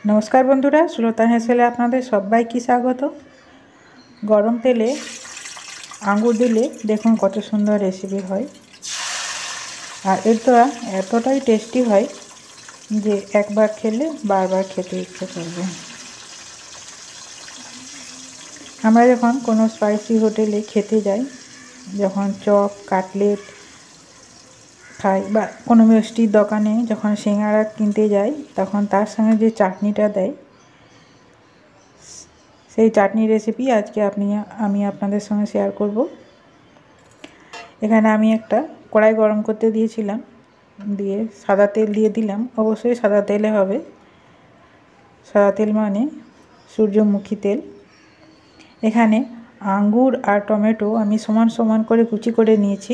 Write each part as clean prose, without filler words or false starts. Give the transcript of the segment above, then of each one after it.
নমস্কার বন্ধুরা, সুলতান হেসেলে আপনাদের সবাইকে স্বাগত। গরম তেলে আঙ্গুর দিলে দেখুন কত সুন্দর রেসিপি হয়। আর এটা এতটাই টেস্টি হয় যে একবার খেলে বারবার খেতে ইচ্ছে করবে। আমরা যখন কোনো স্পাইসি হোটেলে খেতে যাই, যখন চপ কাটলেট খাই বা কোনো মিষ্টির দোকানে যখন সিঙ্গাড়া কিনতে যাই, তখন তার সঙ্গে যে চাটনিটা দেয়, সেই চাটনির রেসিপি আজকে আমি আপনাদের সঙ্গে শেয়ার করব। এখানে আমি একটা কড়াই গরম করতে দিয়েছিলাম, দিয়ে সাদা তেল দিয়ে দিলাম। অবশ্যই সাদা তেলে হবে, সাদা তেল মানে সূর্যমুখী তেল। এখানে আঙ্গুর আর টমেটো আমি সমান সমান করে কুচি করে নিয়েছি।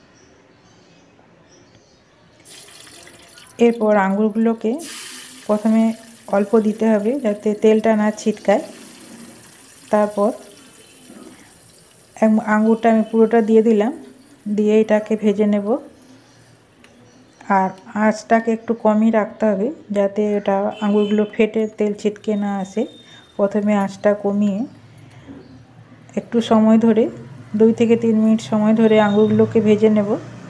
এরপর আঙ্গুরগুলোকে প্রথমে অল্প দিতে হবে যাতে তেলটা না ছিটকায়। তারপর আঙ্গুরটা আমি পুরোটা দিয়ে দিলাম, দিয়ে এটাকে ভেজে নেব। আর আঁচটাকে একটু কমই রাখতে হবে যাতে এটা আঙ্গুরগুলো ফেটে তেল ছিটকে না আসে। প্রথমে আঁচটা কমিয়ে একটু সময় ধরে 2 থেকে 3 মিনিট সময় ধরে আঙ্গুরগুলোকে ভেজে নেব।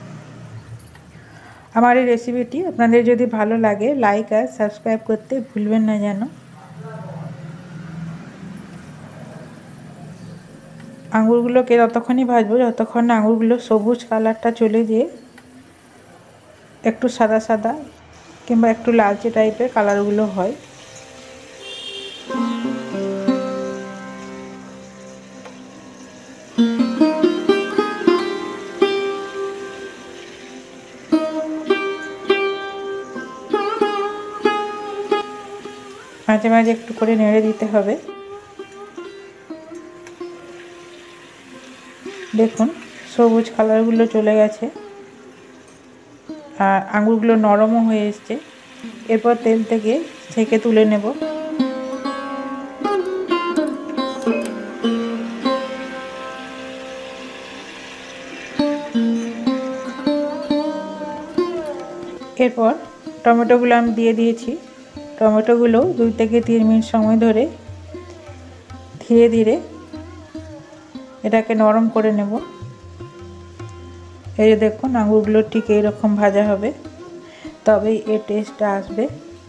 আমার এই রেসিপিটি আপনাদের যদি ভালো লাগে লাইক আর সাবস্ক্রাইব করতে ভুলবেন না যেন। আঙ্গুরগুলোকে ততক্ষণই ভাজবো যতক্ষণ না আঙ্গুরগুলো সবুজ কালারটা চলে যেয়ে একটু সাদা সাদা কিংবা একটু লালচে টাইপের কালারগুলো হয়। মাঝে মাঝে একটু করে নেড়ে দিতে হবে। দেখুন সবুজ কালারগুলো চলে গেছে আর আঙ্গুরগুলো নরমও হয়ে এসছে। এরপর তেল থেকে ছেঁকে তুলে নেব। এরপর টমেটোগুলো আমি দিয়ে দিয়েছি। টমেটোগুলো 2 থেকে 3 মিনিট সময় ধরে ধীরে ধীরে এটাকে নরম করে নেব। এই যে দেখুন আঙ্গুরগুলো ঠিক এইরকম ভাজা হবে, তবেই এর টেস্টটা আসবে।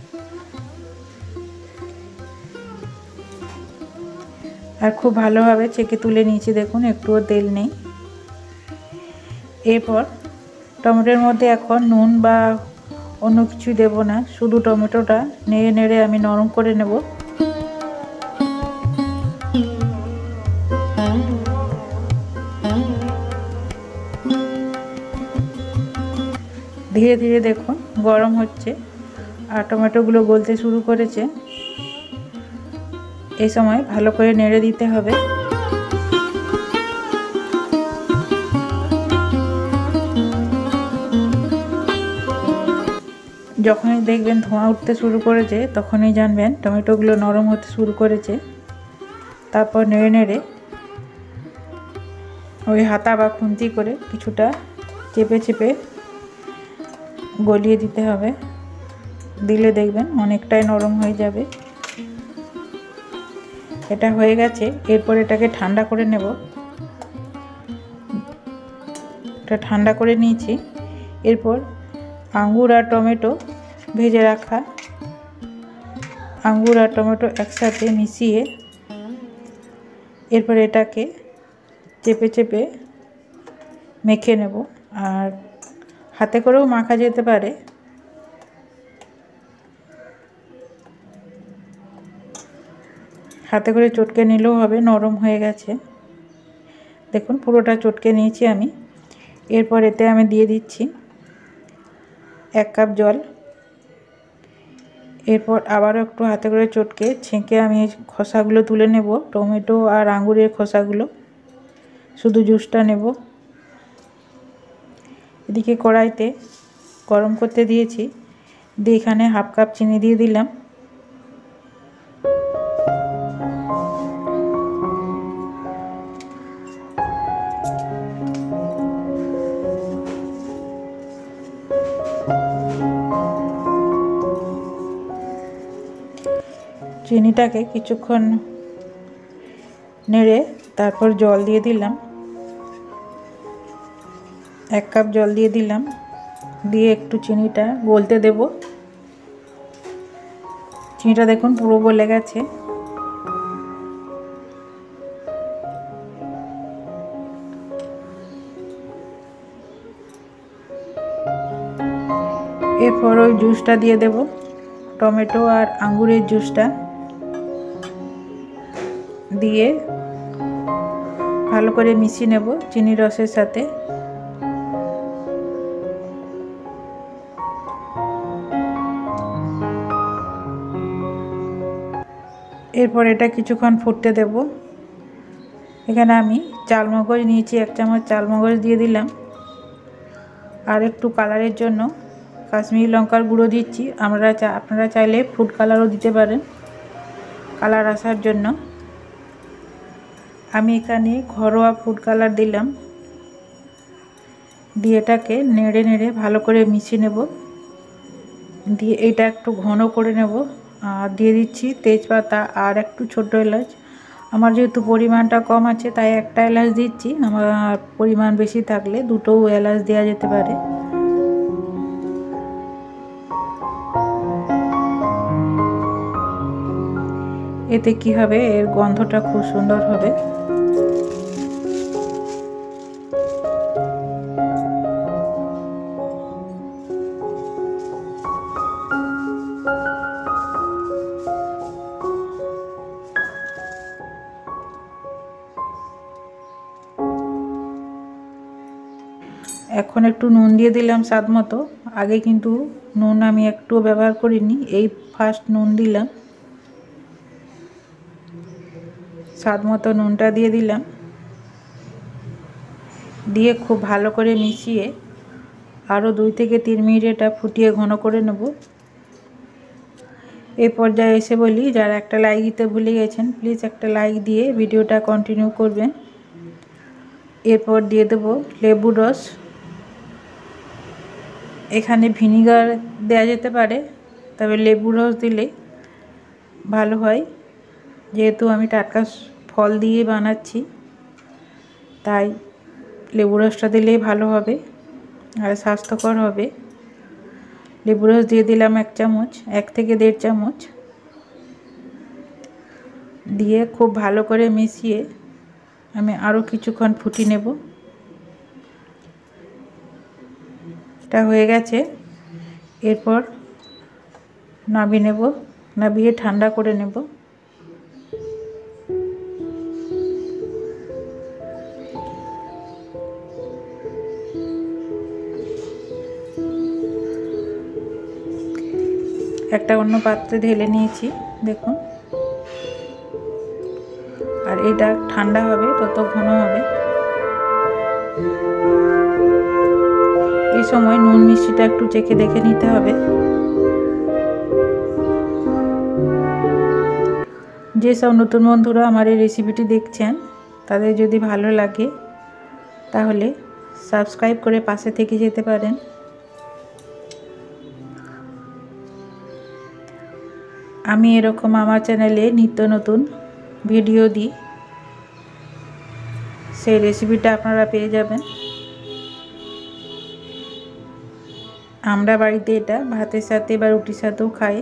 আর খুব ভালোভাবে ছেঁকে তুলে নিয়েছি, দেখুন একটুও তেল নেই। এরপর টমেটোর মধ্যে এখন নুন বা অন্য কিছু দেব না, শুধু টমেটোটা নেড়ে নেড়ে আমি নরম করে নেব। ধীরে ধীরে দেখুন গরম হচ্ছে আর টমেটোগুলো গলতে শুরু করেছে। এই সময় ভালো করে নেড়ে দিতে হবে। যখনই দেখবেন ধোঁয়া উঠতে শুরু করেছে তখনই জানবেন টমেটোগুলো নরম হতে শুরু করেছে। তারপর নেড়ে নেড়ে ওই হাতা বা খুন্তি করে কিছুটা চেপে চেপে গলিয়ে দিতে হবে। দিলে দেখবেন অনেকটাই নরম হয়ে যাবে। এটা হয়ে গেছে। এরপর এটাকে ঠান্ডা করে নেব। এটা ঠান্ডা করে নিয়েছি। এরপর আঙ্গুর আর টমেটো ভেজে রাখা আঙ্গুর আর টমেটো একসাথে মিশিয়ে এরপর এটাকে চেপে চেপে মেখে নেব। আর হাতে করেও মাখা যেতে পারে। হাতে করে চটকে নিলেও হবে, নরম হয়ে গেছে। দেখুন পুরোটা চটকে নিয়েছি আমি। এরপর এতে আমি দিয়ে দিচ্ছি 1 কাপ জল। এরপর আবারও একটু হাতে করে চটকে ছেঁকে আমি খোসাগুলো তুলে নেব, টমেটো আর আঙ্গুরের খোসাগুলো, শুধু জুসটা নেব। এদিকে কড়াইতে গরম করতে দিয়েছি, দিয়ে এখানে 1/2 কাপ চিনি দিয়ে দিলাম। চিনিটাকে কিছুক্ষণ নেড়ে তারপর জল দিয়ে দিলাম। 1 কাপ জল দিয়ে দিলাম, দিয়ে একটু চিনিটা গলতে দেব। চিনিটা দেখুন পুরো গলে গেছে। এরপর ওই জুসটা দিয়ে দেব, টমেটো আর আঙ্গুরের জুসটা দিয়ে ভালো করে মিশিয়ে নেব চিনির রসের সাথে। এরপর এটা কিছুক্ষণ ফুটতে দেব। এখানে আমি চালমগজ নিয়েছি, 1 চামচ চালমগজ দিয়ে দিলাম। আর একটু কালারের জন্য কাশ্মীরি লঙ্কার গুঁড়ো দিচ্ছি। আপনারা চাইলে ফুড কালারও দিতে পারেন কালার আসার জন্য। আমি এখানে ঘরোয়া ফুড কালার দিলাম। দিয়ে এটাকে নেড়ে নেড়ে ভালো করে মিশিয়ে নেব। দিয়ে এটা একটু ঘন করে নেব। আর দিয়ে দিচ্ছি তেজপাতা আর একটু ছোট এলাচ। আমার যেহেতু পরিমাণটা কম আছে তাই একটা এলাচ দিচ্ছি। আমার পরিমাণ বেশি থাকলে 2টো এলাচ দেওয়া যেতে পারে। এতে কি হবে, এর গন্ধটা খুব সুন্দর হবে। এখন একটু নুন দিয়ে দিলাম স্বাদ মতো। আগে কিন্তু নুন আমি একটুও ব্যবহার করিনি, এই ফার্স্ট নুন দিলাম। স্বাদ মতো নুনটা দিয়ে দিলাম। দিয়ে খুব ভালো করে মিশিয়ে আরও 2 থেকে 3 মিনিট এটা ফুটিয়ে ঘন করে নেব। এই পর্যায়ে এসে বলি, যারা একটা লাইক দিতে ভুলে গেছেন প্লিজ একটা লাইক দিয়ে ভিডিওটা কন্টিনিউ করবেন। এরপর দিয়ে দেব লেবুর রস। এখানে ভিনিগার দেওয়া যেতে পারে, তবে লেবুর রস দিলে ভালো হয়। যেহেতু আমি টাটকা ফল দিয়ে বানাচ্ছি তাই লেবুর রসটা দিলেই ভালো হবে আর স্বাস্থ্যকর হবে। লেবুর রস দিয়ে দিলাম 1 চামচ, 1 থেকে 1.5 চামচ। দিয়ে খুব ভালো করে মিশিয়ে আমি আরও কিছুক্ষণ ফুটিয়ে নেব। এটা হয়ে গেছে। এরপর নামিয়ে নেব, নামিয়ে ঠান্ডা করে নেব। একটা অন্য পাত্রে ঢেলে নিয়েছি দেখুন। আর এটা ঠান্ডা হবে তত ঘন হবে। এই সময় নুন মিষ্টিটা একটু চেখে দেখে নিতে হবে। যেসব নতুন বন্ধুরা আমার এই রেসিপিটি দেখছেন তাদের যদি ভালো লাগে তাহলে সাবস্ক্রাইব করে পাশে থেকে যেতে পারেন। আমি এরকম আমার চ্যানেলে নিত্য নতুন ভিডিও দিই, সেই রেসিপিটা আপনারা পেয়ে যাবেন। আমরা বাড়িতে এটা ভাতের সাথে বা রুটির সাথেও খাই।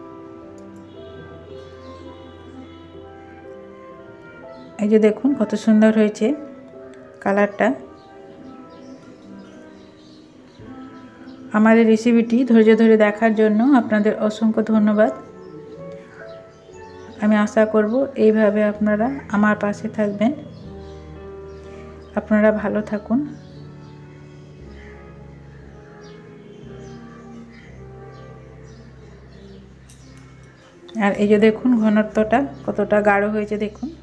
এই যে দেখুন কত সুন্দর হয়েছে কালারটা। আমার এই রেসিপিটি ধৈর্য ধরে দেখার জন্য আপনাদের অসংখ্য ধন্যবাদ। আমি আশা করব এইভাবে আপনারা আমার পাশে থাকবেন। আপনারা ভালো থাকুন। আর এই যে দেখুন ঘনত্বটা কতটা গাঢ় হয়েছে দেখুন।